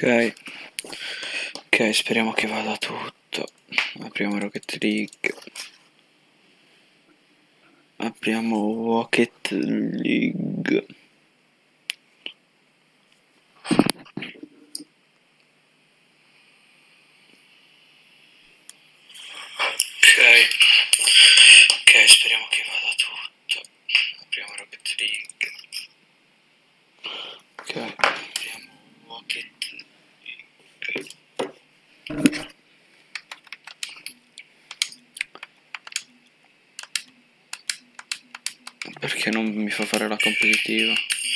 Ok, ok, speriamo che vada tutto. Apriamo Rocket League. Apriamo Rocket League. Ok, speriamo che vada tutto. Apriamo Rocket League. Ok, apriamo Rocket League. Perché non mi fa fare la competitiva?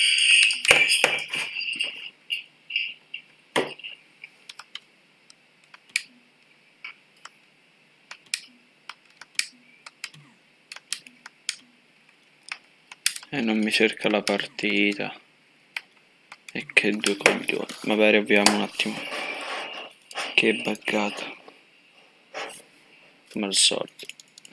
E non mi cerca la partita. E che due coglioni. Vabbè, riavviamo un attimo. Che buggata. Come al solito.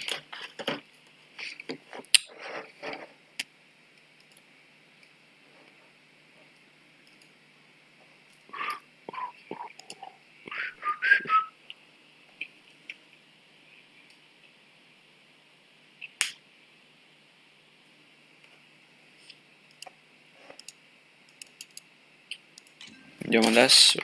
Andiamo adesso.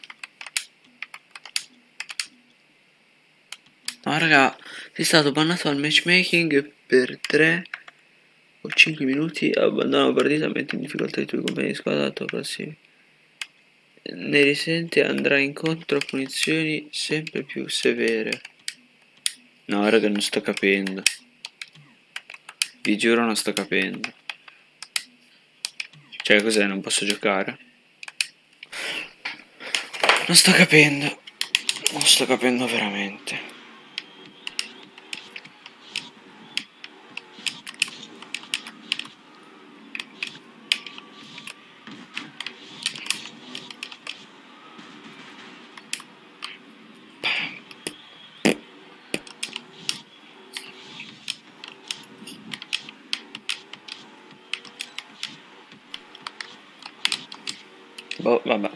No raga, sei stato bannato al matchmaking per 3 o 5 minuti. Abbandona la partita, metti in difficoltà i tuoi compagni di squadra alla tua prossima. Ne risente e andrà incontro a punizioni sempre più severe. No raga, non sto capendo. Vi giuro non sto capendo. Cioè cos'è? Non posso giocare? Non sto capendo. Non sto capendo veramente. Boh, vabbè.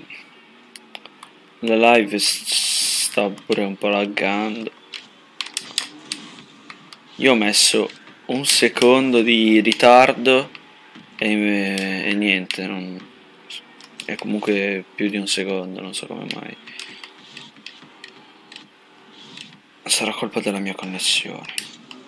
La live sta pure un po' laggando. Io ho messo un secondo di ritardo e niente, è comunque più di un secondo, non so come mai. Sarà colpa della mia connessione.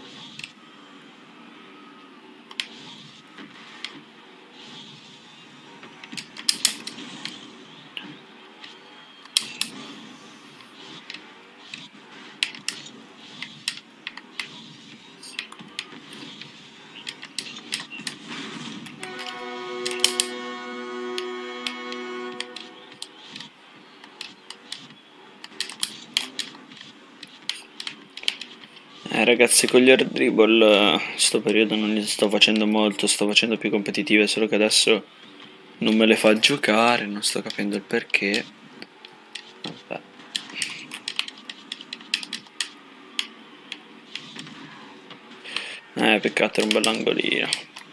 Ragazzi, con gli air dribble sto periodo non li sto facendo molto, sto facendo più competitive, solo che adesso non me le fa giocare, non sto capendo il perché. Vabbè. Peccato, era un bell'angolino.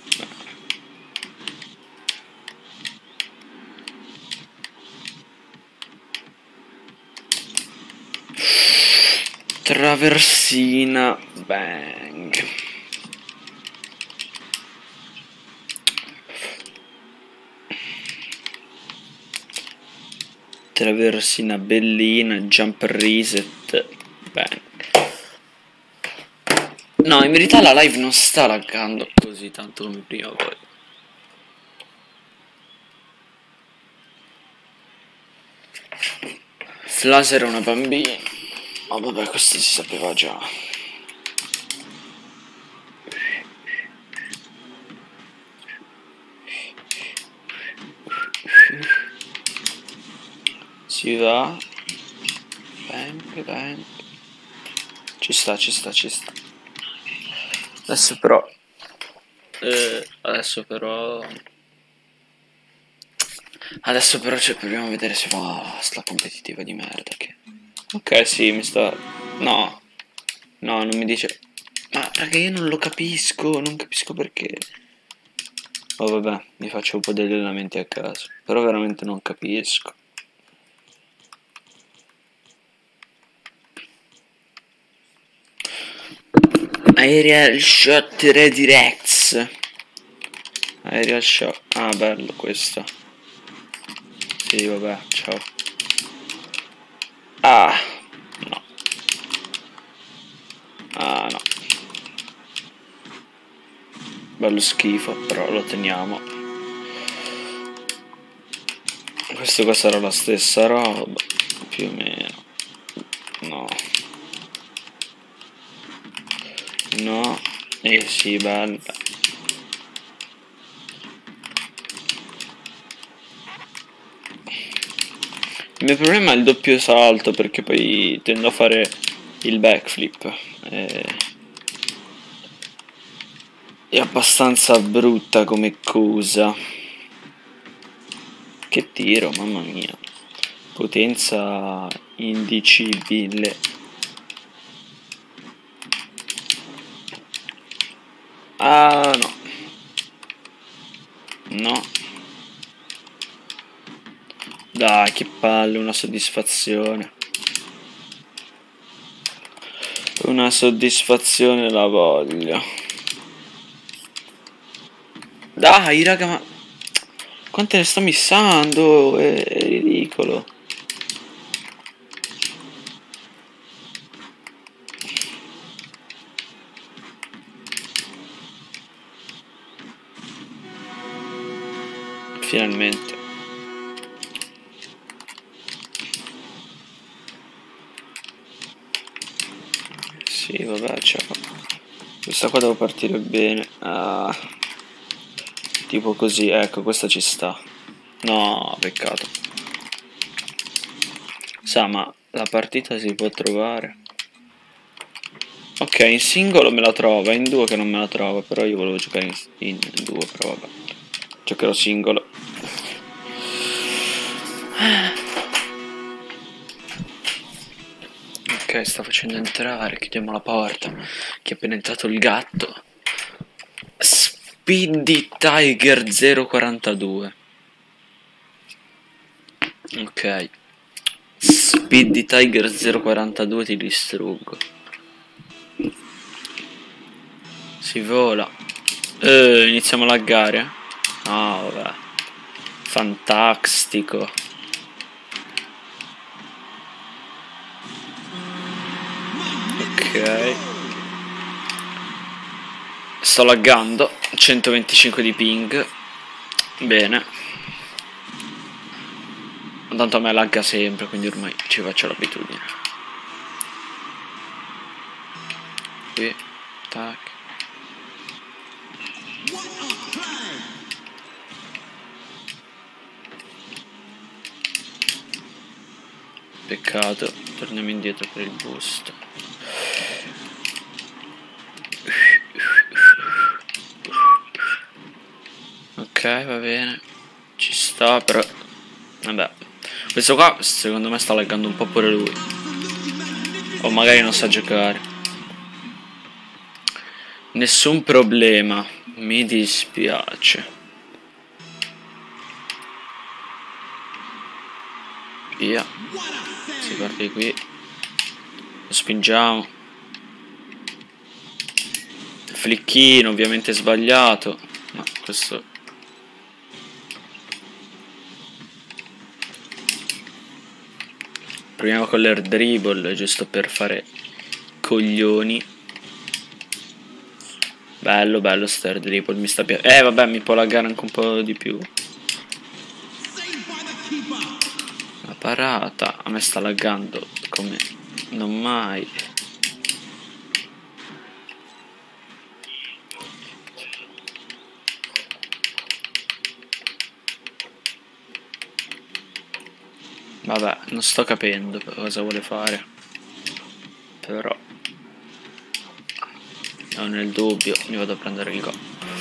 Traversina, bang. Traversina bellina, jump reset, bang. No, in verità la live non sta laggando così tanto come prima poi. Flas era una bambina. Oh vabbè, questo si sapeva già. Si va. Bang, bang. Ci sta, ci sta, ci sta. Adesso però... Adesso però cioè, proviamo a vedere se va sta competitiva di merda che... Ok, sì, mi sta... No. No, non mi dice... Ma raga, io non lo capisco, non capisco perché... Oh vabbè, mi faccio un po' degli allenamenti a caso. Però veramente non capisco. Aerial Shot Redirects. Aerial Shot. Ah, bello questo. Sì, vabbè, ciao. Ah, no. Ah, no. Bello schifo, però lo teniamo. Questo qua sarà la stessa roba, più o meno. No. No. Sì, bella. Il mio problema è il doppio salto, perché poi tendo a fare il backflip. È abbastanza brutta come cosa. Che tiro, mamma mia. Potenza indicibile. Ah, no. No. Dai, che palle, una soddisfazione. Una soddisfazione la voglio. Dai, raga, ma quante ne sto missando? È ridicolo. Finalmente. Sì, vabbè, ciao. Questa qua devo partire bene. Ah, tipo così, ecco, questa ci sta. No, peccato. Sa, ma la partita si può trovare. Ok, in singolo me la trova, in duo che non me la trova, però io volevo giocare in duo, però vabbè. Giocherò singolo. Ok, sta facendo entrare, chiudiamo la porta. Che è appena entrato il gatto. Speedy Tiger 042. Ok. Speedy Tiger 042 ti distruggo. Si vola. Iniziamo a laggare. Ah, vabbè. Fantastico. Ok. Sto laggando. 125 di ping. Bene. Tanto a me lagga sempre, quindi ormai ci faccio l'abitudine. Qui. Tac. Peccato. Torniamo indietro per il boost. Ok, va bene. Ci sta, però. Vabbè. Questo qua secondo me sta laggando un po' pure lui. O magari non sa giocare. Nessun problema. Mi dispiace. Via. Si parte di qui. Lo spingiamo. Flicchino, ovviamente sbagliato. No, questo. Proviamo con l'air dribble, giusto per fare coglioni. Bello, bello sto air dribble, mi sta piacendo. Vabbè, mi può laggare anche un po' di più. La parata, a me sta laggando come non mai. Vabbè, non sto capendo cosa vuole fare. Però non nel dubbio mi vado a prendere il gol.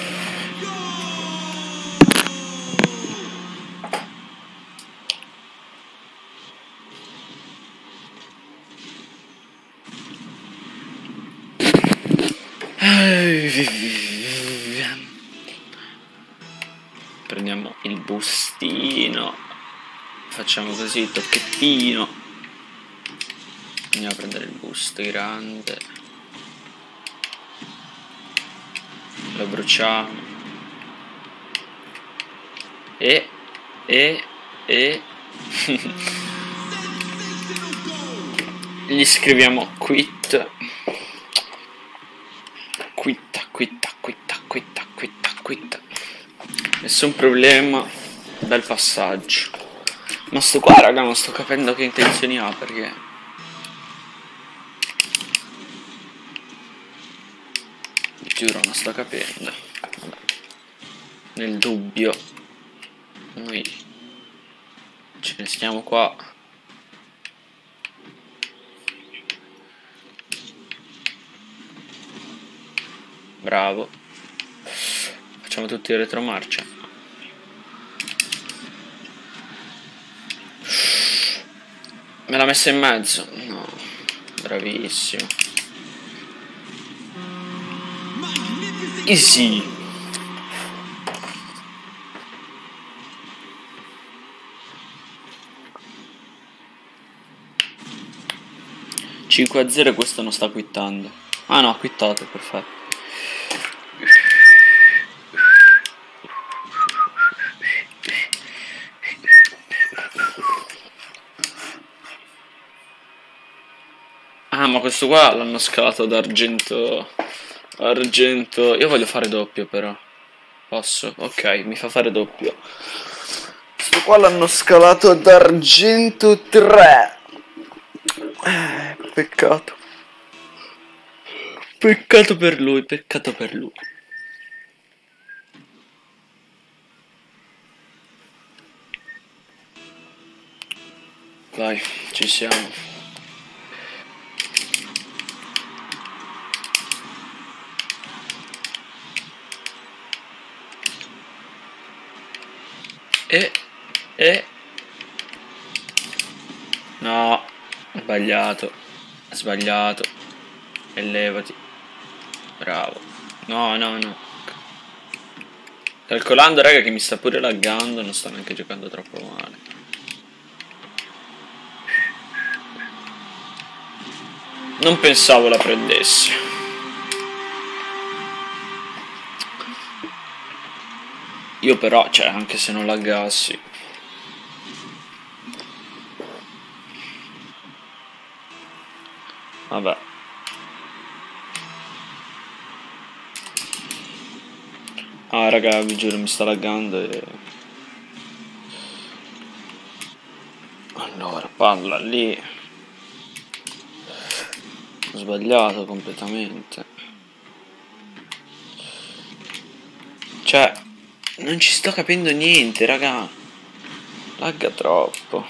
Prendiamo il bustino. Facciamo così, tocchettino. Andiamo a prendere il boost grande. Lo bruciamo. E gli scriviamo quit. Quitta. Nessun problema. Bel passaggio. Ma sto qua, raga, non sto capendo che intenzioni ha, perché giuro non sto capendo. Vabbè. Nel dubbio noi ce ne stiamo qua. Bravo. Facciamo tutti in retromarcia. Me l'ha messa in mezzo. No. Bravissimo. Easy. (5-0) e questo non sta quittando. Ah no, ha quittato, perfetto. Ah, ma questo qua l'hanno scalato ad argento. Argento. Io voglio fare doppio, però. Posso? Ok, mi fa fare doppio. Questo qua l'hanno scalato ad argento 3. Peccato. Peccato per lui, peccato per lui. Vai, ci siamo. No, sbagliato. E levati. Bravo. No. Calcolando, raga, che mi sta pure laggando, non sto neanche giocando troppo male. Non pensavo la prendessi. Io però, cioè, anche se non laggassi. Vabbè. Ah, raga, vi giuro, mi sta laggando e... Allora, palla lì. Ho sbagliato completamente. Cioè, non ci sto capendo niente, raga. Lagga troppo.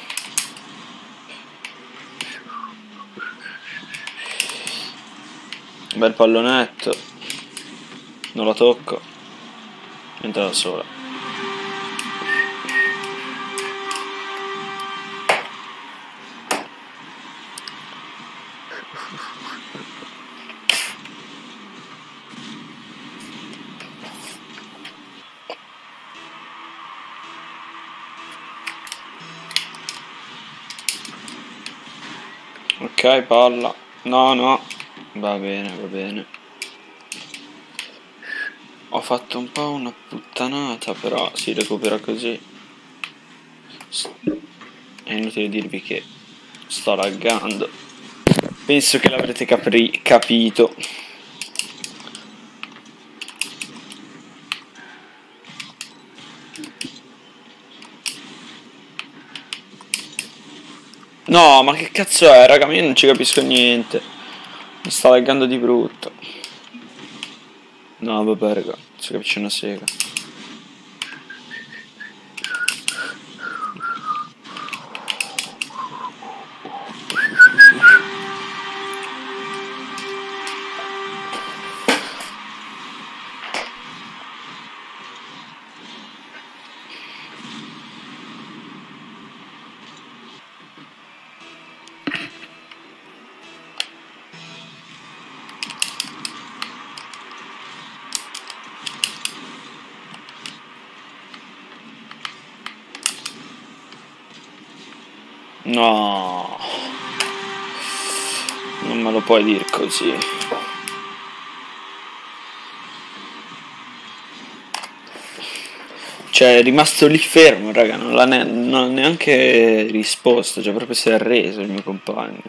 Bel pallonetto. Non la tocco. Entra da sola. Ok, palla. No. Va bene. Ho fatto un po' una puttanata, però si recupera così. È inutile dirvi che sto laggando. Penso che l'avrete capito. No, ma che cazzo è, raga? Io non ci capisco niente. Mi sta laggando di brutto. No, vabbè, raga, si capisce una sega. No, non me lo puoi dire così. Cioè è rimasto lì fermo, raga, non ha neanche risposto, cioè proprio si è arreso il mio compagno.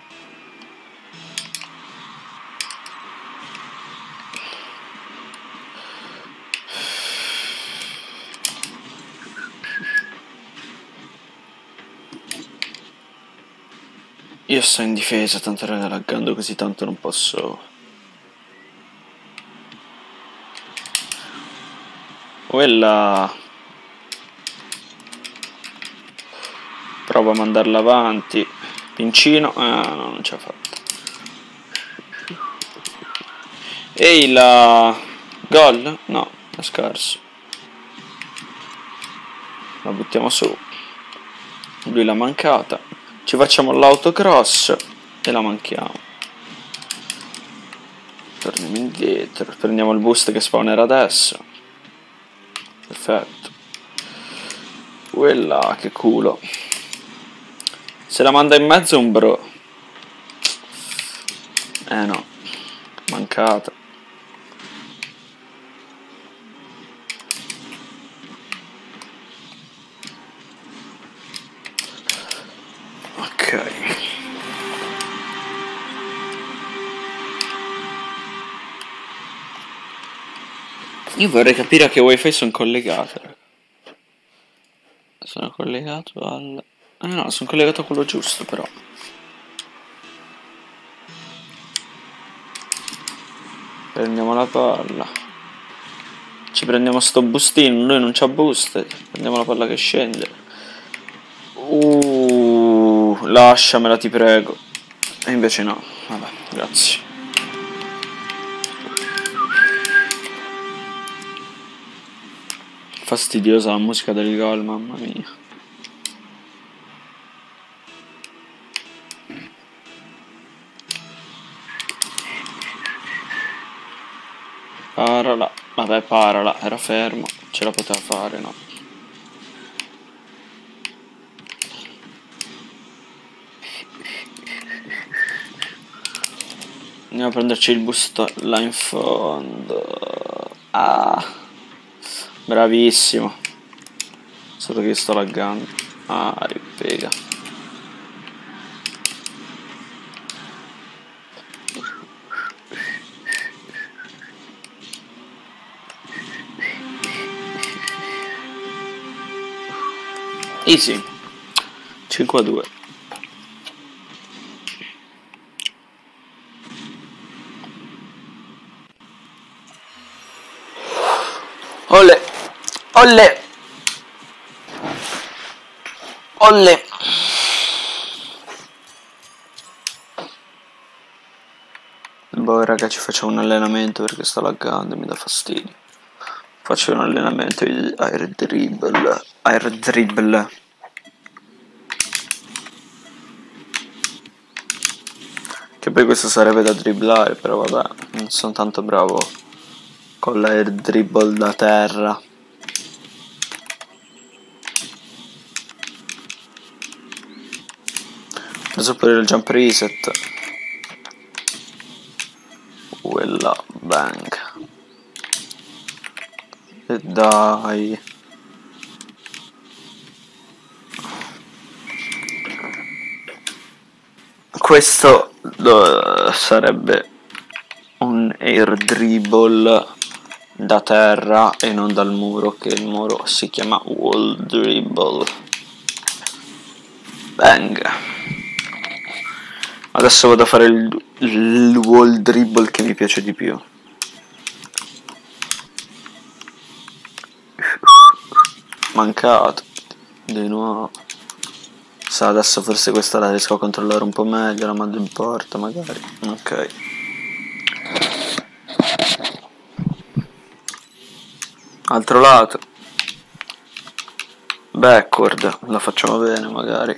Io sto in difesa, tanto raga, laggando così tanto non posso. Quella. Prova a mandarla avanti. Pincino. Ah, no, non ce l'ha fatta. Ehi, la. Gol? No, è scarso. La buttiamo su. Lui l'ha mancata. Ci facciamo l'autocross e la manchiamo. Torniamo indietro. Prendiamo il boost che spawnerà adesso. Perfetto. Quella, che culo. Se la manda in mezzo un bro. No. Mancata. Ok. Io vorrei capire a che wifi sono collegato. Sono collegato al. No, sono collegato a quello giusto però. Prendiamo la palla. Ci prendiamo sto boostino, lui non c'ha boost. Prendiamo la palla che scende. Lasciamela ti prego. E invece no. Vabbè, grazie. Fastidiosa la musica del gol, mamma mia. Parala. Vabbè, parala. Era fermo. Ce la poteva fare, no? Andiamo a prenderci il boost là in fondo. Ah, bravissimo. Solo che sto laggando. Ah, ripega. Easy. 5-2. Olle. Olle. Olle. Boh ragazzi, faccio un allenamento perché sto laggando e mi dà fastidio. Faccio un allenamento di air dribble. Air dribble. Che poi questo sarebbe da dribblare, però vabbè, non sono tanto bravo con l'air dribble da terra. Ho preso pure il jump reset. Quella bang. E dai. Questo sarebbe un air dribble da terra e non dal muro, che il muro si chiama wall dribble. Bang. Adesso vado a fare il wall dribble che mi piace di più. Mancato. Di nuovo. Sa, adesso forse questa la riesco a controllare un po' meglio, la mando in porta magari. Ok. Altro lato. Backward, la facciamo bene magari.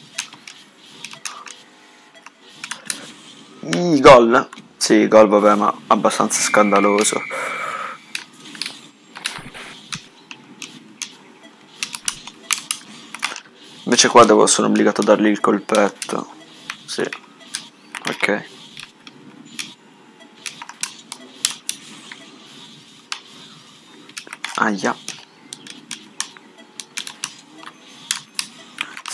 Gol? Sì, gol vabbè, ma abbastanza scandaloso. Invece qua sono obbligato a dargli il colpetto. Sì. Ok. Aia.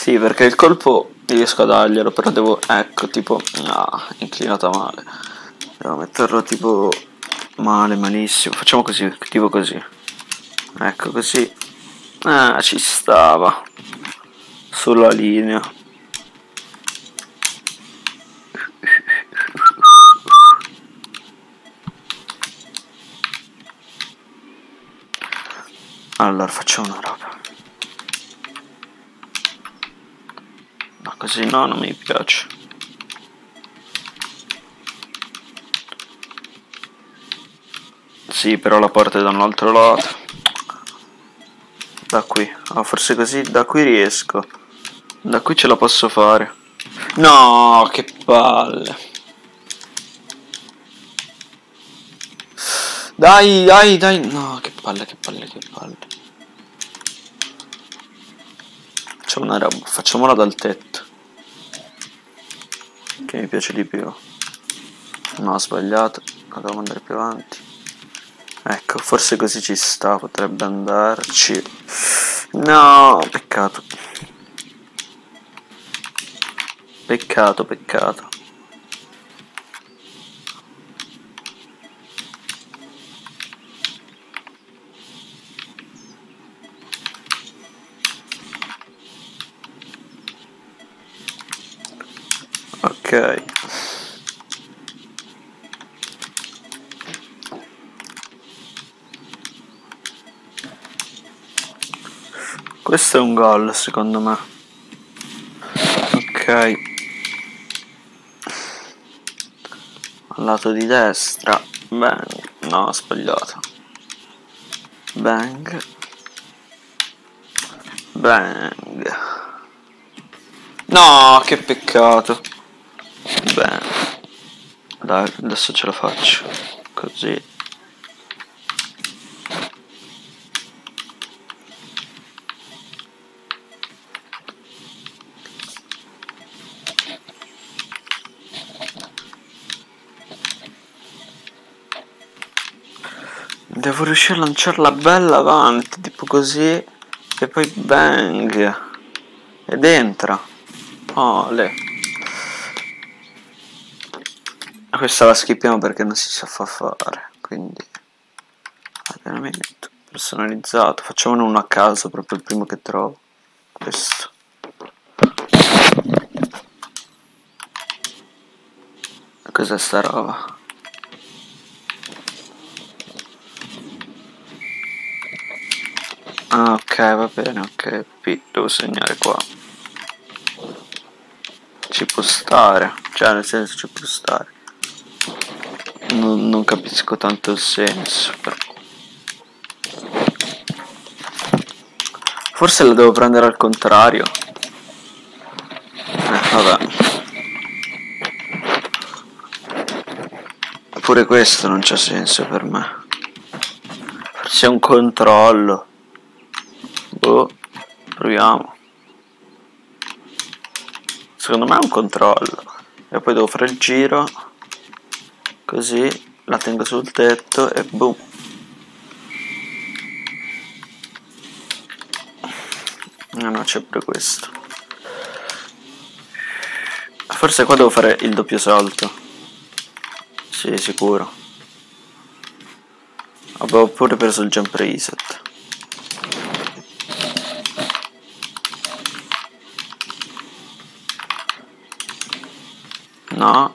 Sì, perché il colpo riesco a darglielo, però devo, ecco, tipo, inclinata male. Devo metterlo tipo male, malissimo. Facciamo così, tipo così. Ecco, così. Ci stava. Sulla linea. Allora, facciamo una roba. Ma così no, non mi piace. Sì, però la porta è da un altro lato. Da qui. Forse così, da qui riesco. Da qui ce la posso fare. No, che palle. Dai, dai, dai. No, che palle, che palle, che palle. Facciamo una roba, facciamola dal tetto. Che mi piace di più. No, ho sbagliato. La devo andare più avanti. Ecco, forse così ci sta, potrebbe andarci. No, peccato. Peccato, peccato. Ok. Questo è un gol, secondo me. Ok. Al lato di destra. Bang. No, ho sbagliato. Bang. Bang. No, che peccato. Bang. Dai, adesso ce la faccio. Così. Devo riuscire a lanciarla bella avanti, tipo così, e poi bang, ed entra. Ole. Questa la skippiamo perché non si sa fare, quindi allenamento personalizzato. Facciamone uno a caso, proprio il primo che trovo. Questo. Cos'è sta roba? Ah, ok, va bene, ok. Devo segnare qua. Ci può stare, cioè nel senso ci può stare. Non capisco tanto il senso, però. Forse la devo prendere al contrario. Vabbè. Pure questo non c'ha senso per me. Forse è un controllo. Boh, proviamo. Secondo me è un controllo. E poi devo fare il giro. Così la tengo sul tetto e boom. No, c'è pure questo. Forse qua devo fare il doppio salto. Sì, sicuro. Avevo pure preso il jump reset. No.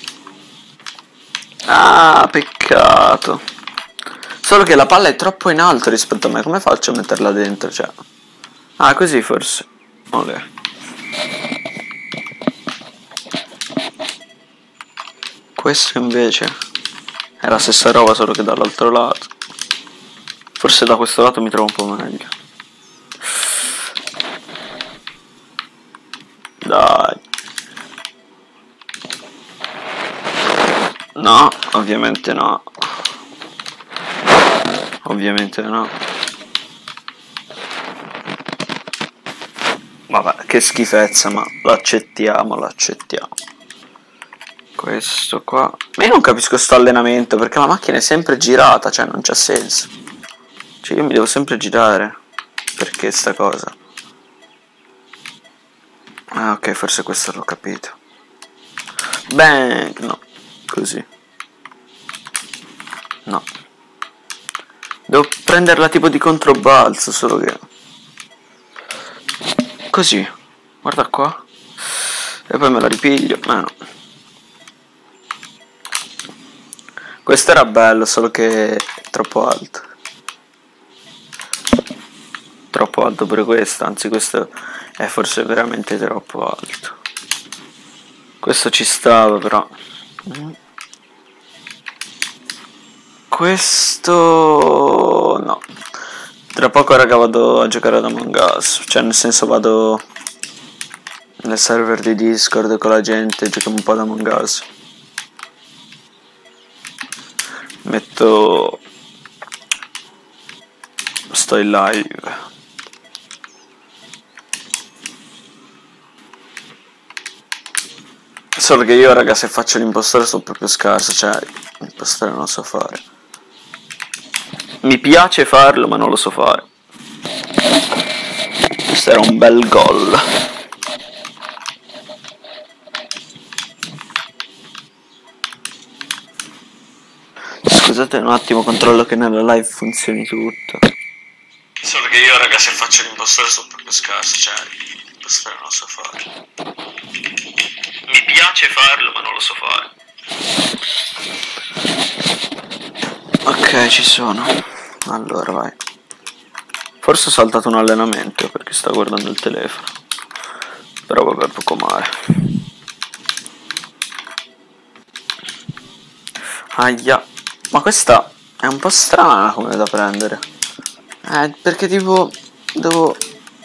Ah, peccato. Solo che la palla è troppo in alto rispetto a me. Come faccio a metterla dentro? Cioè. Ah, così forse. Ok. Questo invece è la stessa roba, solo che dall'altro lato. Forse da questo lato mi trovo un po' meglio. Dai. No, ovviamente no. Ovviamente no. Vabbè, che schifezza, ma l'accettiamo, l'accettiamo. Questo qua. Ma io non capisco sto allenamento, perché la macchina è sempre girata, cioè non c'ha senso. Cioè io mi devo sempre girare. Perché sta cosa? Ah, ok, forse questo l'ho capito. Bang, no, così. No. Devo prenderla tipo di controbalzo, solo che... Così, guarda qua. E poi me la ripiglio, no. Questo era bello, solo che è troppo alto. Troppo alto pure questo, anzi questo è forse veramente troppo alto. Questo ci stava però. Questo... no. Tra poco raga vado a giocare ad Among Us, cioè nel senso vado nel server di Discord con la gente, giochiamo un po' ad Among Us. Metto... sto in live. Solo che io raga se faccio l'impostore sono proprio scarso, cioè l'impostore non lo so fare. Mi piace farlo ma non lo so fare. Questo era un bel gol. Scusate un attimo, controllo che nella live funzioni tutto. Solo che io raga se faccio l'impostore sono proprio scarso, cioè l'impostore non lo so fare. Mi piace farlo ma non lo so fare. Ok, ci sono. Allora vai. Forse ho saltato un allenamento perché sto guardando il telefono. Però vabbè, poco male. Aia. Ma questa è un po' strana come da prendere. Perché tipo... devo...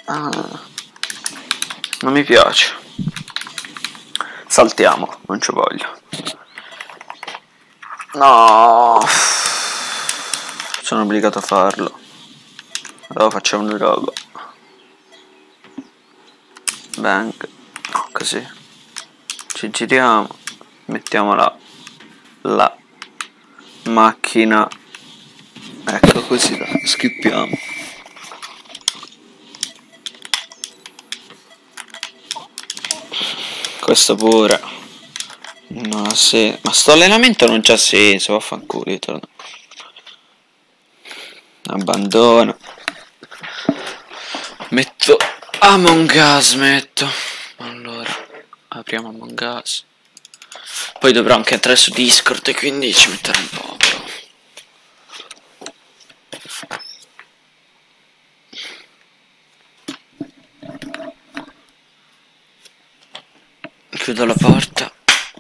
non mi piace. Saltiamo, non ci voglio. No. Sono obbligato a farlo. Allora facciamo una roba. Bang. No, così. Ci giriamo. Mettiamo la macchina. Ecco così, dai. Schippiamo. Questo pure. No, sì. Ma sto allenamento non c'ha senso. Vaffanculo, io torno. Abbandono. Metto Among Us, allora apriamo Among Us. Poi dovrò anche entrare su Discord e quindi ci metterò un po'. Chiudo la porta.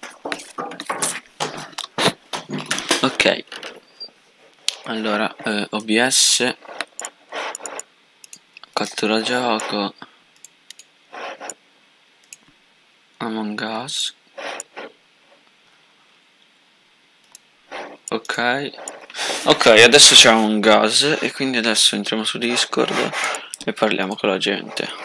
Ok. Allora OBS, cattura gioco, Among Us. Ok, adesso c'è Among Us e quindi adesso entriamo su Discord e parliamo con la gente.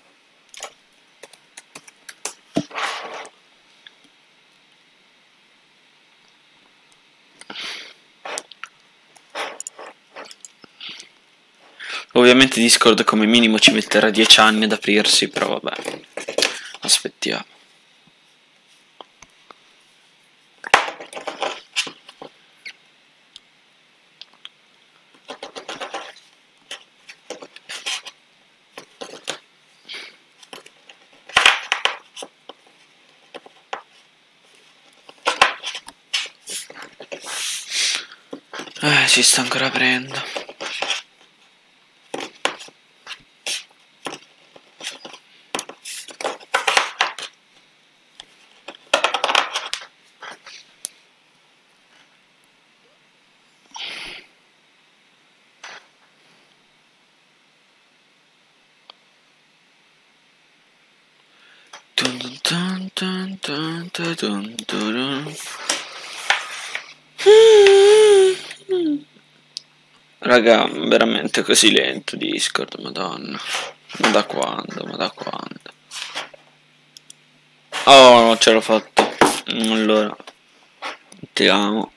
Ovviamente Discord come minimo ci metterà 10 anni ad aprirsi, però vabbè, aspettiamo. Si sta ancora aprendo. Raga, veramente così lento Discord, madonna. Ma da quando? Oh, ce l'ho fatta. Allora, ti amo.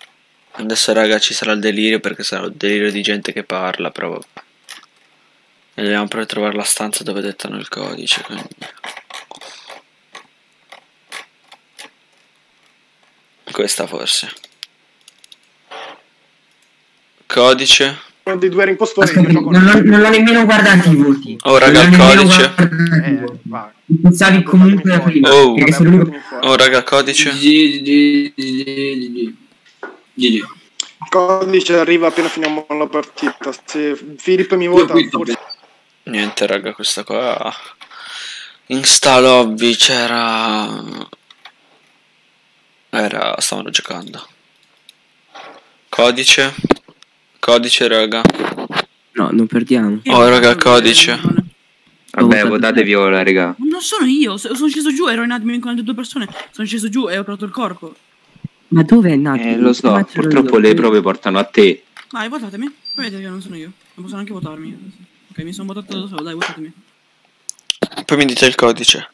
Adesso raga ci sarà il delirio perché sarà il delirio di gente che parla, però vabbè. E dobbiamo proprio trovare la stanza dove dettano il codice, quindi... Questa forse. Codice. Uno dei 2 impostori. Aspetta, non l'ho nemmeno guardato i voti. Oh raga, il codice. Vai. Pensavi comunque la prima. Oh. Perché sono l'unico... Oh raga, codice. GG. Il codice arriva appena finiamo la partita. Se Filippo mi vota, forse... Niente raga, questa qua... In sta lobby c'era... Stavano giocando. Codice. Codice raga. No, non perdiamo. Oh raga, codice. Vabbè, votate viola, raga. Ma non sono io, sono sceso giù, ero in admin con le 2 persone. Sono sceso giù e ho aperto il corpo. Ma dove è nato? Lo so, purtroppo le prove portano a te. Dai, votatemi. Poi vedete che non sono io. Non possono anche votarmi. Ok, mi sono votato da solo, dai, votatemi. Poi mi dite il codice.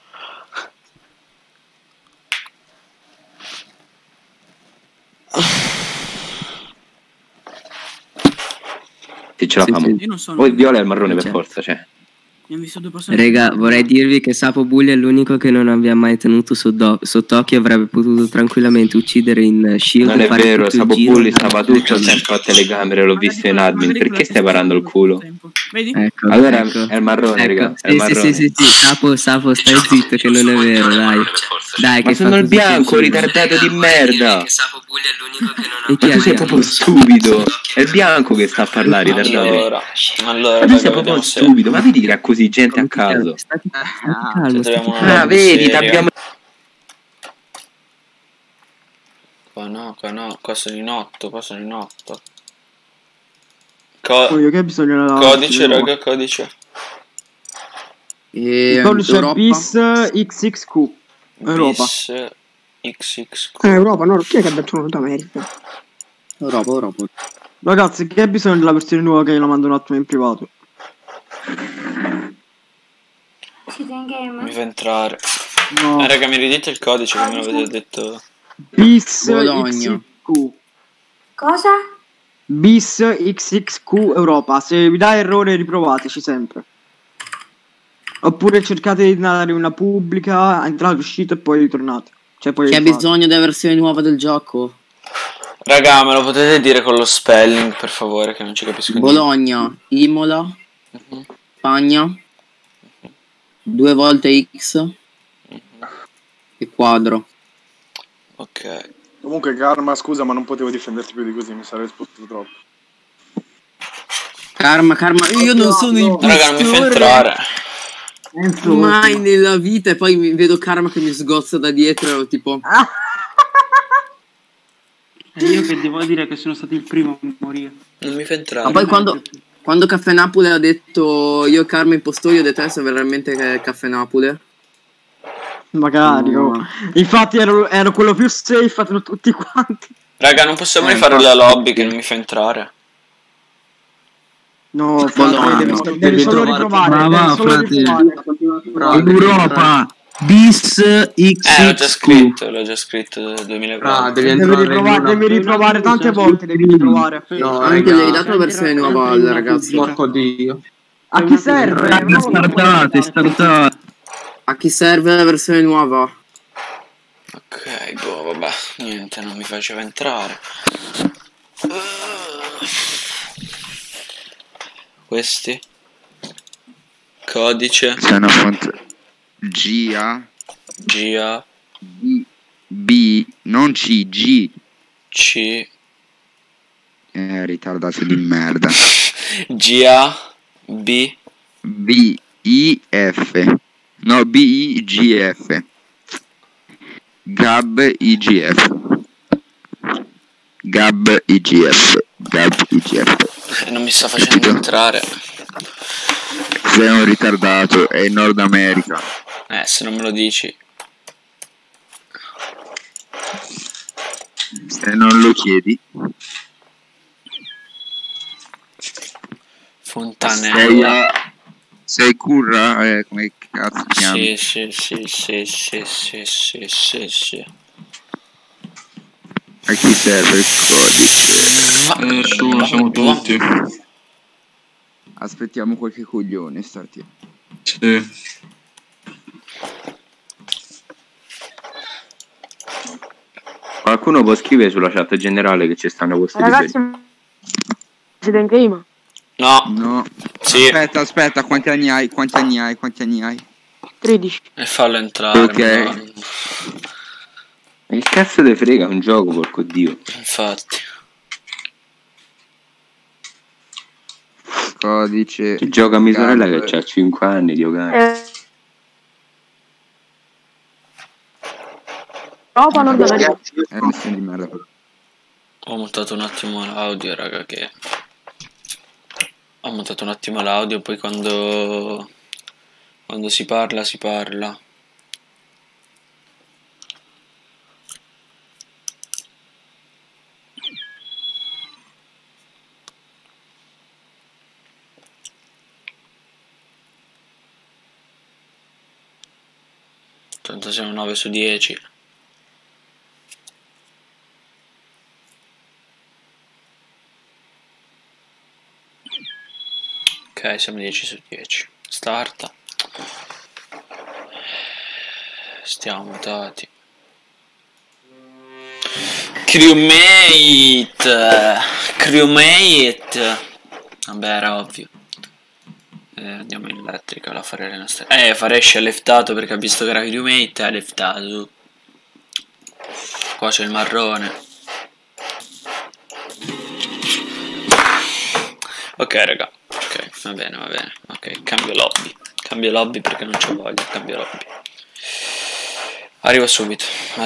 Se ce la Sì, famo. sì. Io non sono. Poi viola e il marrone per Certo. forza, cioè. Mi hanno visto 2 persone. Rega, vorrei dirvi che Sapo Bully è l'unico che non abbia mai tenuto sott'occhio, avrebbe potuto tranquillamente uccidere in shield. Non è fare vero, tutto il Sapo giro. Bully stava tutto il tempo a telecamere, l'ho visto in admin. Perché stai parando il culo? Vedi? Ecco, Allora ecco. è il marrone, Ecco, raga. È il sì, marrone. sì, Sapo, stai zitto che non è vero, dai. Dai, Ma che sono fa il così bianco, che- ritardato di merda. Sapo Bully è l'unico che non Ma ha tu sei proprio stupido. È il bianco che sta a parlare, ritardato. Allora Ma tu raga, sei proprio vediamo se... stupido, ma vedi che ha così gente a caso. Stati calmo, se stati troviamo calmo. una Ah, vedi, seria. t'abbiamo... Qua no, qua sono in 8, qua sono in 8. Io che bisogna Codice raga, codice. il codice è bis XXQ Europa. Bis XXQ. Europa, no, chi è che ha detto Nord America? Europa. Ragazzi, che hai bisogno della versione nuova che io la mando un attimo in privato? Siete in game? Mi fa entrare. No. Raga, mi ridite il codice come l'avete detto. Bis Bologna. XXQ. Cosa? Bis XXQ Europa. Se vi dà errore riprovateci sempre. Oppure cercate di andare in una pubblica, entrate, uscite e poi ritornate. Cioè poi Chi ha rifate. bisogno della versione nuova del gioco? Raga, me lo potete dire con lo spelling, per favore, che non ci capisco niente. Bologna, Imola, Mhm. Spagna, 2 volte X e quadro. Ok. Comunque, Karma, scusa, ma non potevo difenderti più di così, mi sarei esposto troppo. Karma, io non sono il Raga, non mi fa entrare. mai nella vita, e poi vedo Karma che mi sgozza da dietro e ero tipo... E io che devo dire che sono stato il primo a morire. Non mi fa entrare. Ma poi quando Caffè Napoli ha detto io e Karma impostori, ho detto adesso veramente Caffè Napoli. Magari, No. oh. Infatti ero quello più safe tra tutti quanti. Raga, non possiamo rifare la lobby che non mi fa entrare. No, Bologna. devi solo riprovare. Ma va, Devi solo frate. riprovare. Europa bis L'ho già XXQ. scritto 2000 volte. Devi riprovare tante volte, devi riprovare. Anche gli hai dato la versione nuova al ragazzo. A chi serve? Startate. A chi serve la versione nuova? Ok, boh, vabbè, niente, non mi faceva entrare. Questi. Codice. C'è una fonte GA GA B, non C, G. C Ritardato di merda. GA B B, I, F. No, B, I, G, F. Gab, IGF. Gab, IGF. Gab, IGF. non mi sta facendo entrare. Sei un ritardato, è in Nord America. Se non me lo dici. Se non lo chiedi. Fontanella. Sei Curra? Come cazzo ti chiami? Sì. A chi serve il codice? Siamo tutti. Aspettiamo qualche coglione, starti. Sì. Qualcuno può scrivere sulla chat generale che ci stanno questi Ragazzi, siete in game? No. Sì. Aspetta, quanti anni hai? 13. E fallo entrare. Ok. Madonna. Ma che cazzo te frega, è un gioco, porco dio. Infatti. Codice. Che gioca mia sorella che ha 5 anni, Dio cane. Europa Nord America. Missione di merda. Ho montato un attimo l'audio, raga, che... Ho montato un attimo l'audio, poi quando si parla, si parla. Tanto siamo 9 su 10. Ok, siamo 10 su 10. Starta. Stiamo mutati. Crewmate. Vabbè, era ovvio. Andiamo in elettrica a fare le nostre... Faresci ha leftato perché ha visto che era crewmate e ha leftato. Qua c'è il marrone. Ok, raga. Ok, va bene. Ok, cambio lobby perché non c'ho voglia. Cambio lobby. Arrivo subito.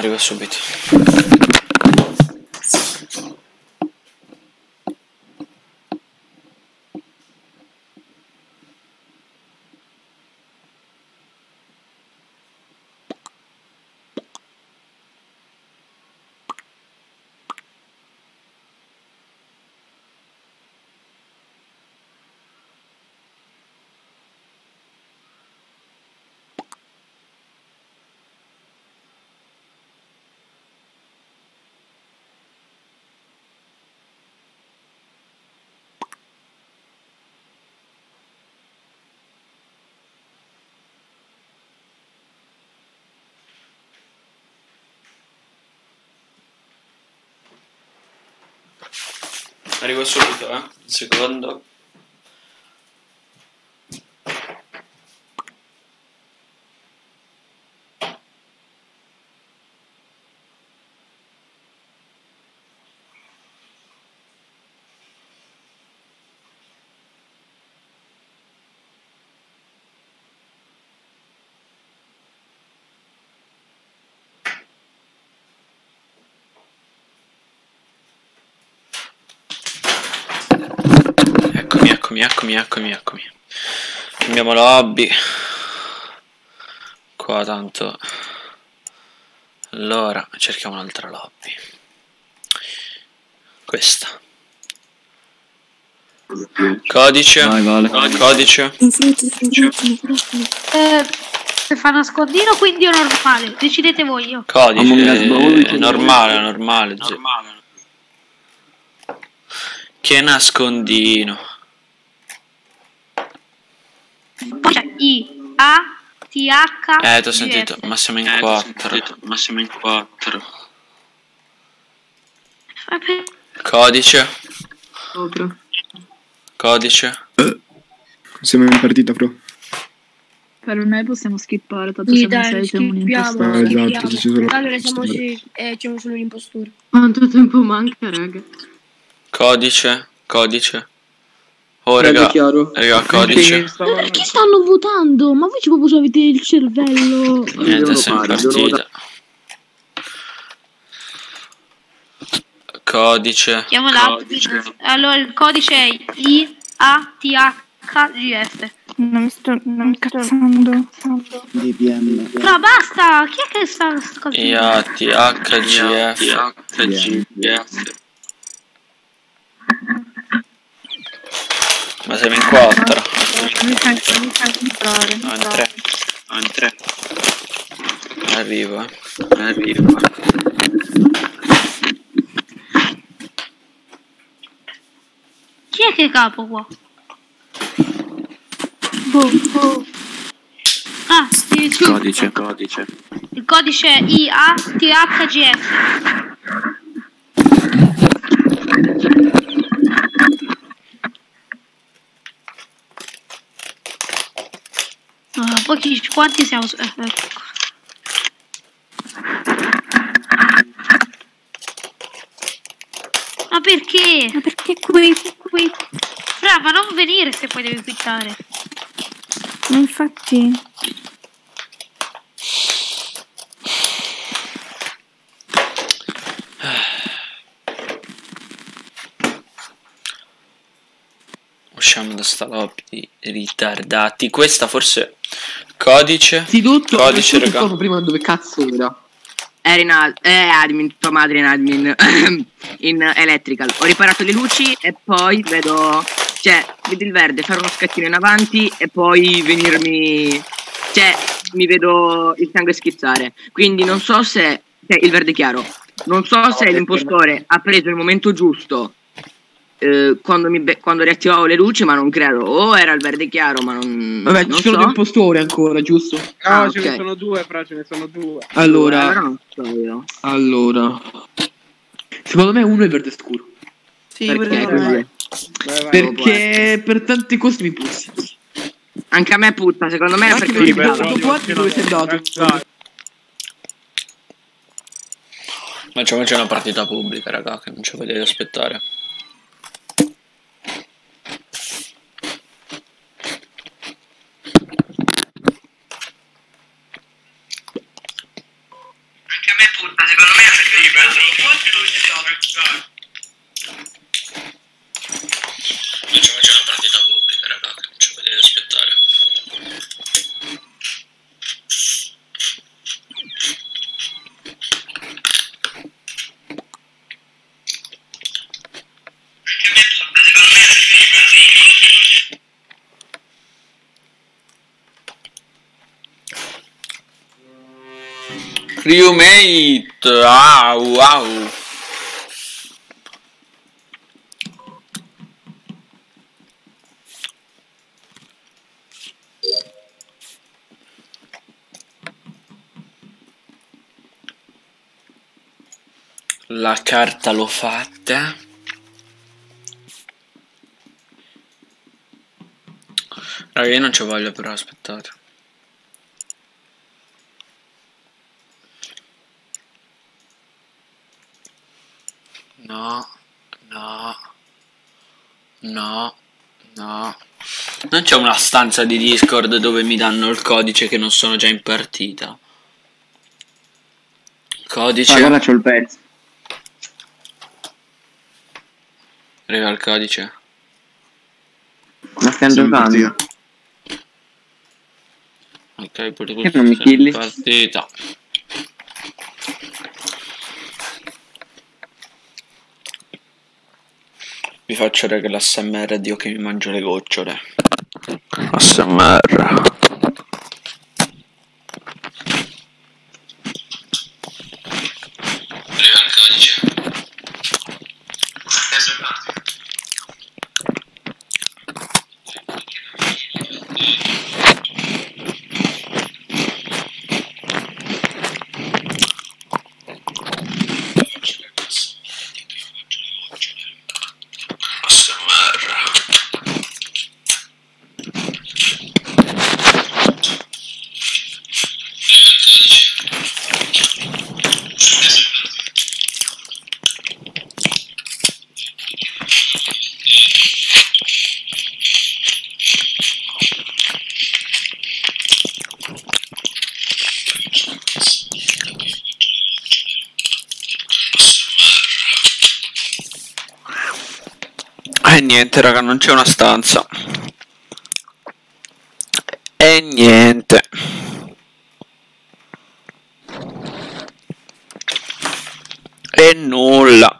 Arrivo subito, un secondo. Eccomi. Cambiamo lobby. Qua tanto. Allora, cerchiamo un'altra lobby. Questa. Codice. Vai, vale. Codice. Se fa nascondino quindi o normale? Decidete voi. Io. Codice. Normale. Che nascondino. Poi c'è I, A, T, H. T'ho sentito, ma siamo in 4. Codice. Codice. Siamo in partita, pro. Per me possiamo skippare, tanto siamo 6, siamo un impostore. Esatto, ci sono. Allora siamo solo l'impostore. Quanto tempo manca, raga? Codice. Oh, raga, codice. Perché stanno votando? Ma voi ci proprio avete il cervello. Niente, siamo in partita. Codice. Allora il codice è I, A, T, H, G, F. Non mi sto incazzando. DPM. No, basta! Chi è che sta ascoltando? I, A, T, H, G, F. Ma siamo in 4. Mi fai entrare. No, in 3. Arrivo. Chi è che è capo qua? Ah, sì, Codice. il codice è IATHGF. Quanti siamo? Ecco. Ma perché? Ma perché qui? Fra, ma non venire se poi devi quittare. Ma infatti... Usciamo da sta lobby ritardati. Questa forse codice. Sì, tutto. Codice, raga. Prima dove cazzo era? Era in admin, tua madre in admin in electrical. Ho riparato le luci e poi vedo, cioè, vedo il verde fare uno scattino in avanti e poi venirmi, cioè, mi vedo il sangue schizzare. Quindi non so se, cioè, il verde chiaro, non so se l'impostore ha preso il momento giusto quando riattivavo le luci, ma non credo. O era il verde chiaro, ma non. Vabbè, non ci sono so. due impostori ancora, giusto? No, ce ne sono due, però ce ne sono due. Allora, non so io. allora, secondo me uno è verde scuro. Sì, Perché? Perché per tanti costi mi puzzi. Anche a me puzza, secondo me è Anche perché perché qua dove sei andato? Facciamoci una partita pubblica, raga, che non ci vedete aspettare. Anche a me puzza, secondo me è Facciamoci una partita pubblica, raga, che non ci vedete aspettare. Crewmate! Wow! La carta l'ho fatta. Raga, io non ci voglio però aspettare. No. Non c'è una stanza di Discord dove mi danno il codice che non sono già in partita. Codice. Allora c'ho il pezzo. Arriva il codice. Ma stiamo giocando. Ok, pure Che non mi killi? partita. Vi faccio vedere l'ASMR, Dio che mi mangio le gocciole. ASMR. Arriva il codice. Niente raga, non c'è una stanza. E niente. E nulla.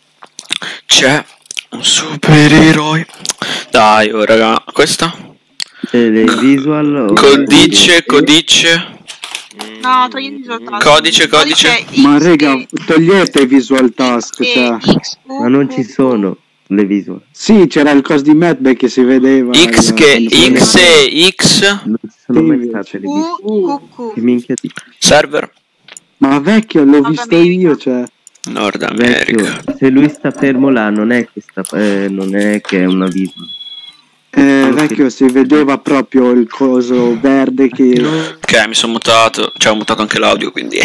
C'è un supereroe. Dai, oh raga, questa? Le visual. Codice. No, togli il visual task. Codice. Ma raga, togliete i visual task, cioè. Ma non ci sono le visual. Sì, c'era il coso di Madback che si vedeva. X e X. Non ci sono mai state le visual. Che minchia di... Server. Ma vecchio, l'ho visto io, cioè. Nord America. Vecchio, se lui sta fermo là, non è che non è che è una visual. Vecchio, si vedeva proprio il coso verde che... Ok, mi sono mutato. Cioè, ho mutato anche l'audio, quindi...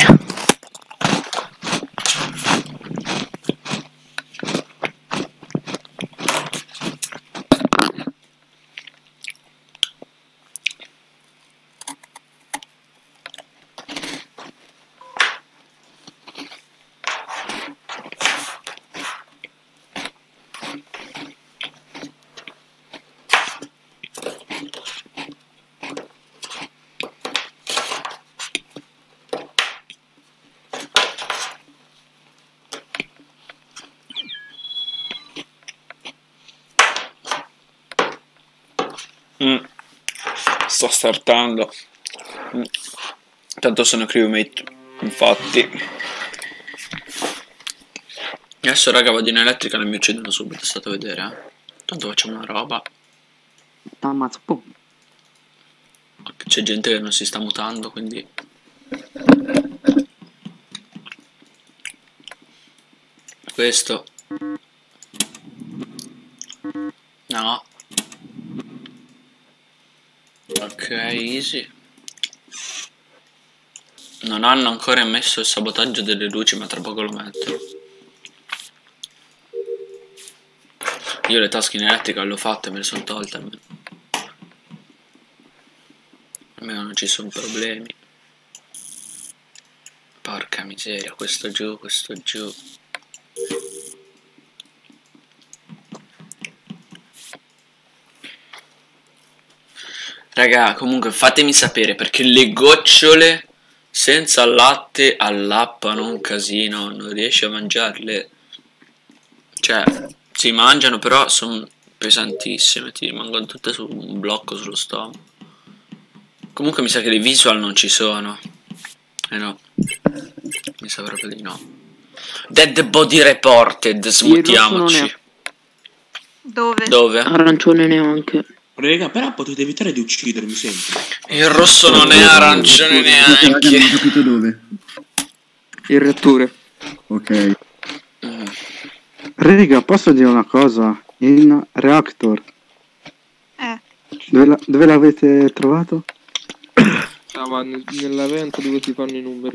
Sto startando. Tanto sono crewmate, infatti. Adesso raga vado in elettrica e mi uccidono subito, state a vedere, Tanto facciamo una roba. T'ammazzo, boh. C'è gente che non si sta mutando, quindi... Questo. No. Ok, easy. Non hanno ancora messo il sabotaggio delle luci, ma tra poco lo metto. Io le tasche in elettrica le ho fatte, me le sono tolte. Almeno non ci sono problemi. Porca miseria, questo giù, questo giù. Raga, comunque fatemi sapere, perché le gocciole senza latte allappano un casino, non riesci a mangiarle. Cioè, si mangiano, però sono pesantissime, ti rimangono tutte su un blocco sullo stomaco. Comunque mi sa che le visual non ci sono. No, mi sa proprio di no. Dead body reported, smutiamoci. Dove? Dove? Arancione neanche. Raga, però potete evitare di uccidermi sempre. Il rosso non è arancione neanche. Non ho capito dove. Il reattore. Ok. Raga, posso dire una cosa? In reactor. Dove l'avete trovato? Stava nell'evento dove si fanno i numeri.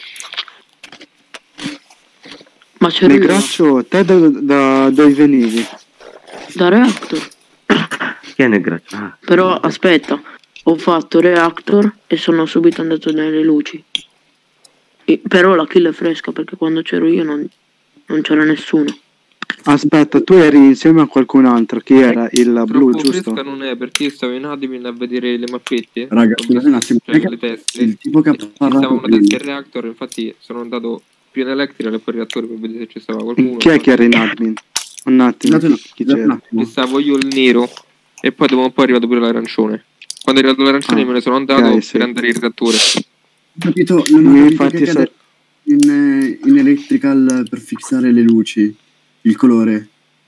Ma c'è Negraccio, te da dove venivi? Da reactor. Chi è Negraccio? Ah. Però aspetta, ho fatto reactor e sono subito andato nelle luci. Però la kill è fresca perché quando c'ero io non c'era nessuno. Aspetta, tu eri insieme a qualcun altro, chi era? Il blu, giusto? Fresca non è, perché io stavo in admin a vedere le mappette. Raga, scusate un attimo, cioè, le teste. il tipo che ha parlato stava una prima. testa in reactor, infatti sono andato più in electrical e poi in reattore per vedere se ci stava qualcuno. Chi è che era in admin? Un attimo, chi c'era? Ci stavo io il nero e poi dopo un po' è arrivato pure l'arancione. Quando è arrivato l'arancione me ne sono andato per andare in reattore. Ho capito, non ho capito che in electrical per fissare le luci, il colore.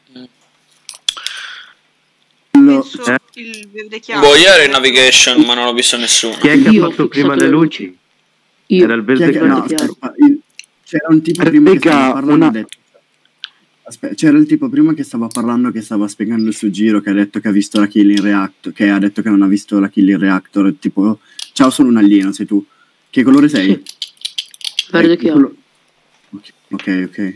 Il verde chiaro. Boh, io ero in navigation, ma non ho visto nessuno. Chi è che ha fatto prima le luci? Io. Era il verde chiaro. C'era un tipo prima che stava parlando, ha detto... Aspetta, c'era il tipo prima che stava parlando, che stava spiegando il suo giro, che ha detto che ha visto la kill in reactor, che ha detto che non ha visto la kill in reactor, tipo, ciao, sono un alieno, sei tu. Che colore sei? Sì. Verde chiaro. Ok.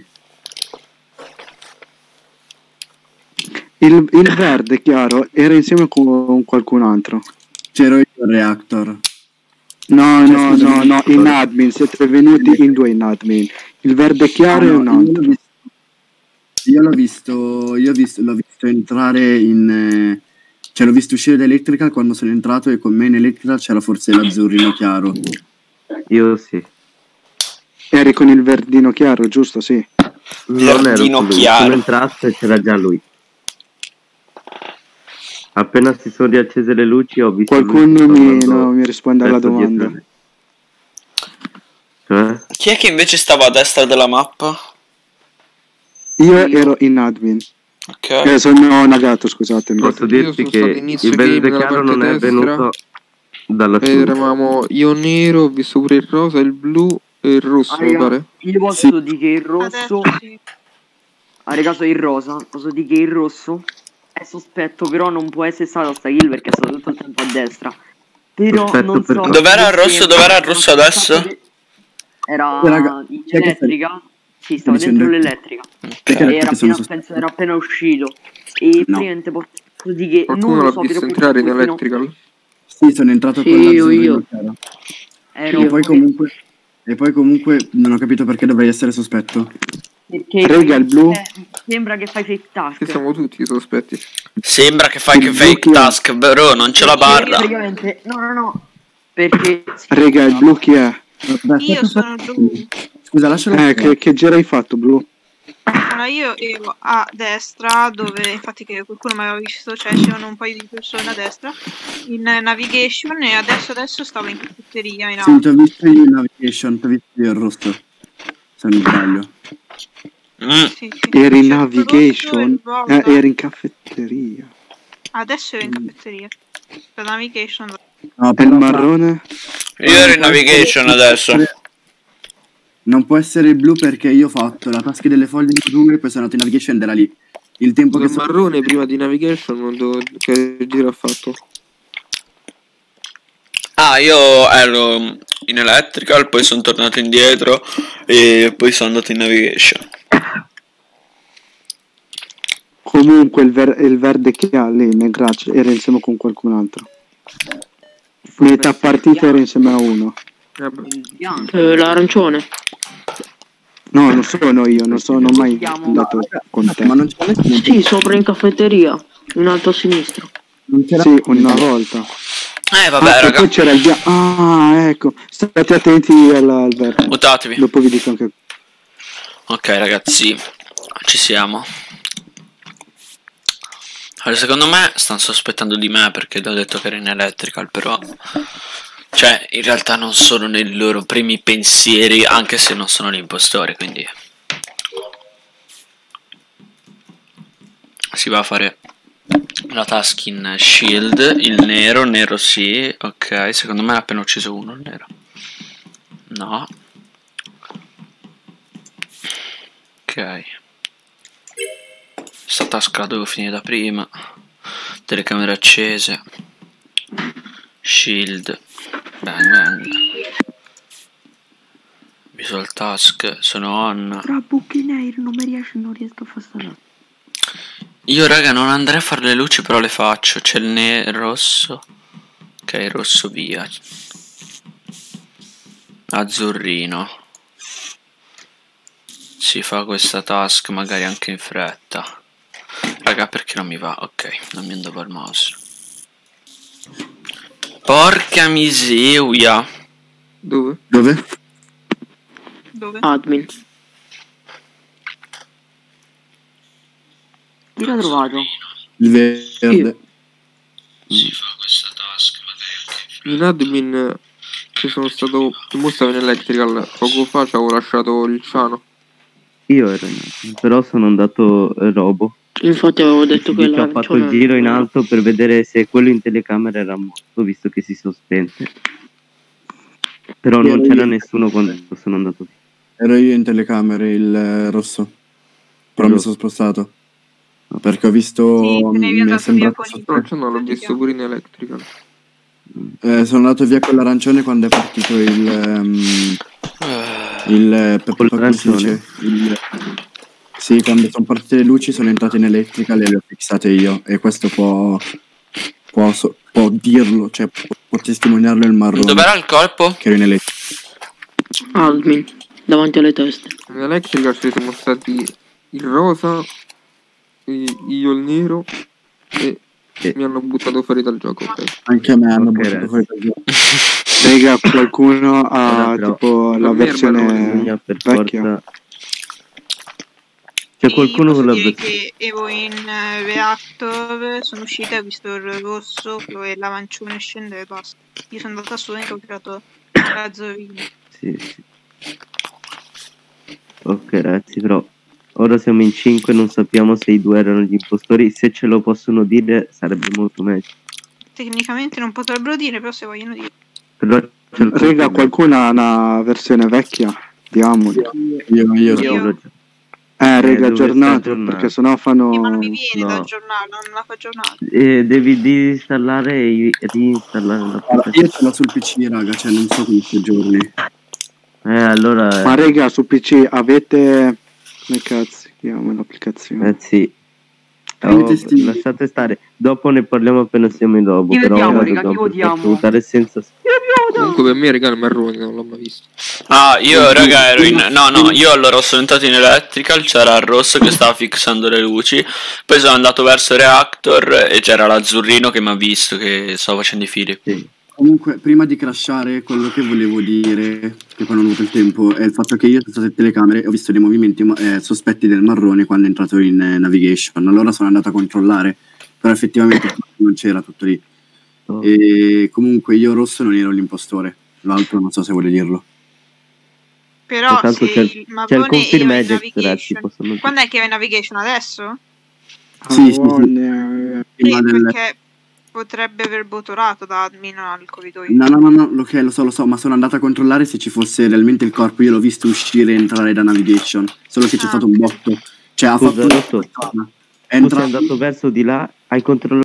Il verde chiaro era insieme con qualcun altro. C'ero io in reactor. No, in admin, siete venuti in due in admin. Il verde chiaro e un altro. Io l'ho visto entrare in... Cioè l'ho visto uscire da electrical quando sono entrato, e con me in electrical c'era forse l'azzurrino chiaro. Io sì. Eri con il verdino chiaro, giusto? Sì. Non ero con lui. Sono entrato e c'era già lui. Appena si sono riaccese le luci ho visto... Qualcuno mi risponde alla domanda. Cioè? Chi è che invece stava a destra della mappa? Io ero in admin. Ok. Sono nagato, scusatemi. Posso dirti che il verde chiaro non è venuto dalla tua. Eravamo io nero, ho visto pure il rosa, il blu e il rosso, mi pare. Io posso dire che il rosso... raga, so il rosa. Posso dire che il rosso è sospetto, però non può essere stato sta kill perché è stato tutto il tempo a destra. Però sospetto non so... Dov'era il rosso? Dov'era il rosso adesso? Era raga, in elettrica. Sì, stava dentro l'elettrica. Penso era appena uscito. E praticamente posso dire che qualcuno non lo l'ha so, visto però entrare in electrical? Sì, sono entrato con io. E poi comunque non ho capito perché dovrei essere sospetto. Perché Rega, il blu. Sembra che fai fake task. Che siamo tutti sospetti. Sembra che fai che fake task, però non c'è la barra. Praticamente, no. Perché... Rega, il blu chi è? Io sono il blu. Scusa, lascialo. Che giro hai fatto, blu? Allora io ero a destra, dove infatti che qualcuno mi aveva visto, cioè c'erano un paio di persone a destra, in navigation, e adesso stavo in caffetteria in Sì, alto. ti ho visto io in navigation, ti ho visto io il rosso. Se non sbaglio. Sì. Eri in navigation? Eri in caffetteria. Adesso ero in caffetteria. La navigation. No, E il marrone? Io ero in navigation adesso. Non può essere il blu perché io ho fatto la task delle foglie di 2 e poi sono andato in navigation ed era lì. Il tempo Il marrone prima di navigation che giro ha fatto? Ah, io ero in electrical, poi sono tornato indietro e poi sono andato in navigation. Comunque il verde che ha lì nel garage era insieme con qualcun altro. Metà partita era insieme a uno. L'arancione. No, non sono io, non sono mai andato con te. Ma non c'è nessuno. Sì, sopra in caffetteria, in alto a sinistra. Sì, una volta. Vabbè, raga. Poi c'era il ecco. State attenti al verde. Mutatevi. Dopo vi dico anche. Ok, ragazzi, ci siamo. Allora, secondo me stanno sospettando di me perché ho detto che ero in electrical, però... Cioè, in realtà non sono nei loro primi pensieri, anche se non sono l'impostore, quindi... Si va a fare la task in shield, il nero sì, ok, secondo me ha appena ucciso uno il nero. No. Ok. Sta task la devo finire da prima. Telecamere accese. Shield. Bang. Visual task, sono on. Tra buchi non riesco a fare sta. Io raga non andrei a fare le luci, però le faccio. C'è il rosso. Ok, rosso via. Azzurrino. Si fa questa task magari anche in fretta. Raga, perché non mi va? Ok, non mi andava il mouse. Porca miseria. Dove? Dove? Admin. Chi l'ha trovato? Il verde. Si fa questa task magari In admin ci sono stato... Mo stavo in electrical, poco fa ci avevo lasciato il ciano. Io ero in admin, però sono andato robo. Infatti avevo detto che ho fatto il giro in alto per vedere se quello in telecamera era morto, visto che si sospende. Però non c'era nessuno quando sono andato lì. Ero io in telecamere, il rosso. Però mi sono spostato. Perché ho visto... mi è sembrato... No, l'ho visto pure in electrical. Sono andato via con l'arancione quando è partito il arancione. Sì, quando sono partite le luci sono entrate in electrical e le ho fissate io. E questo può dirlo, cioè può testimoniarlo il marrone. Dov'era il colpo? Che ero in electrical. Admin, davanti alle teste. In electrical ci siamo stati il rosa, io il nero e mi hanno buttato fuori dal gioco. Okay. Anche a me hanno buttato fuori dal gioco. Raga, qualcuno ha tipo la versione per vecchia? forza... C'è qualcuno con la dire che ero in reactor, sono uscita e ho visto il rosso e l'avancione scendere e basta. Io sono andata su e ho creato l'azzurrino. Sì. Ok ragazzi, però ora siamo in 5, non sappiamo se i 2 erano gli impostori. Se ce lo possono dire sarebbe molto meglio. Tecnicamente non potrebbero dire, però se vogliono dire. Però Raga, qualcuno ha una versione vecchia? Diamoli. Io. Raga, aggiornato, perché sennò fanno... ma non mi viene da aggiornare, non la fa aggiornare. Devi disinstallare e reinstallare l'applicazione. Io ce l'ho sul PC, raga, cioè non so come sti giorni. Allora... Ma raga, su PC avete... Come cazzo si chiama l'applicazione? Sì. Lasciate stare, dopo ne parliamo appena siamo in lobo. Chi Però vediamo, ora raga, chi dobbiamo votiamo? votare senza... Comunque per me regalo marrone, non l'ho mai visto. Ah, io raga ero in... No, io allora sono entrato in electrical, c'era il rosso che stava fissando le luci, poi sono andato verso il reactor e c'era l'azzurrino che mi ha visto che stavo facendo i fili. Sì. Comunque, prima di crashare, quello che volevo dire, che poi non ho avuto il tempo, è il fatto che io sono stato alle telecamere e ho visto dei movimenti sospetti del marrone quando è entrato in navigation. Allora sono andato a controllare, però effettivamente non c'era tutto lì. E comunque io rosso non ero l'impostore, l'altro non so se vuole dirlo. Però se il marrone confirm era in eject, navigation, quando è che era in navigation? Adesso? Sì. Perché potrebbe aver botorato da admin al corridoio. No, lo so, ma sono andato a controllare se ci fosse realmente il corpo. Io l'ho visto uscire e entrare da navigation, solo che c'è stato un botto. Cioè ha fatto... È entrato verso di là, hai controllato